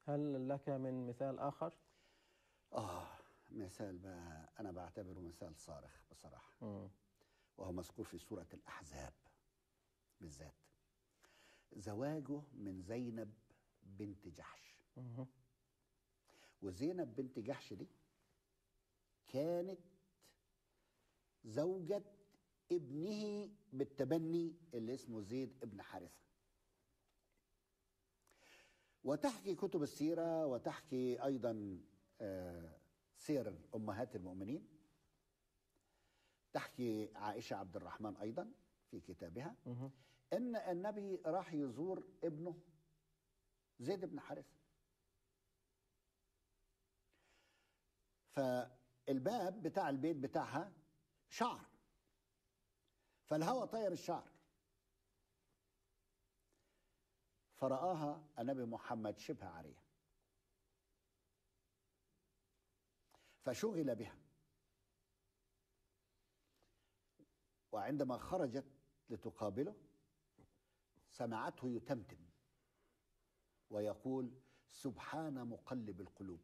هل لك من مثال آخر؟ مثال بقى أنا بعتبره مثال صارخ بصراحة. مم. وهو مذكور في سورة الأحزاب بالذات. زواجه من زينب بنت جحش. مم. وزينب بنت جحش دي كانت زوجة ابنه بالتبني اللي اسمه زيد ابن حارثة. وتحكي كتب السيرة وتحكي أيضا سير أمهات المؤمنين. تحكي عائشة عبد الرحمن أيضا في كتابها أن النبي راح يزور ابنه زيد بن حارثة، فالباب بتاع البيت بتاعها شعر، فالهوى طير الشعر، فرآها النبي محمد شبه عارية فشغل بها. وعندما خرجت لتقابله سمعته يتمتم ويقول سبحان مقلب القلوب.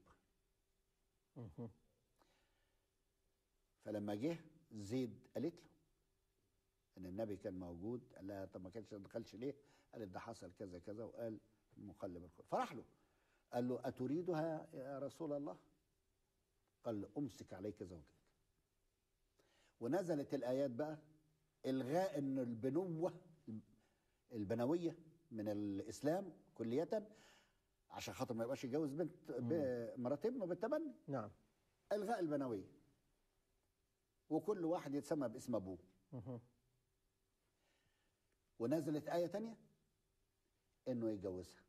فلما جه زيد قالت له ان النبي كان موجود، قال لها طب ما دخلش ليه؟ قالت ده حصل كذا كذا وقال مقلب القلوب. فراح له قال له أتريدها يا رسول الله؟ قال له أمسك عليك زوجك. ونزلت الآيات بقى إلغاء أن البنوة البنوية من الإسلام كلية عشان خاطر ما يبقاش يتجوز بنت مرات ابنه بالتبني. نعم. إلغاء البنوية وكل واحد يتسمى باسم أبوه. ونزلت آية تانية إنه يتجوزها.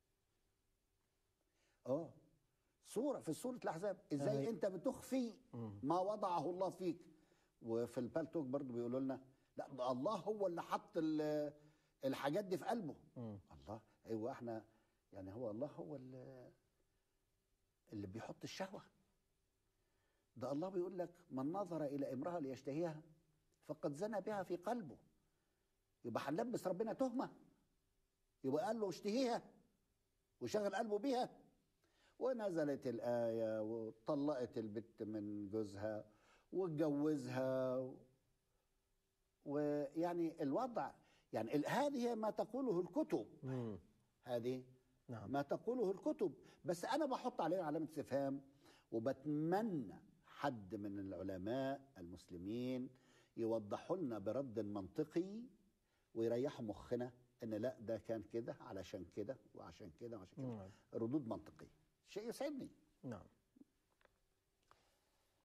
صورة في سورة الأحزاب إزاي أنت بتخفي ما وضعه الله فيك. وفي البالتوك برضو بيقولوا لنا لا ده الله هو اللي حط الحاجات دي في قلبه. الله أيوة احنا يعني هو الله هو اللي بيحط الشهوة. ده الله بيقول لك من نظر إلى امرأة ليشتهيها فقد زنى بها في قلبه. يبقى هنلبس ربنا تهمة، يبقى قال له اشتهيها وشغل قلبه بيها. ونزلت الآية وطلقت البت من جوزها واتجوزها. ويعني الوضع يعني هذه ما تقوله الكتب. هذه نعم. ما تقوله الكتب، بس أنا بحط عليه علامة استفهام وبتمنى حد من العلماء المسلمين يوضحوا لنا برد منطقي ويريحوا مخنا ان لا ده كان كده علشان كده وعشان كده وعشان كده. ردود منطقية شيء يسعدني. نعم.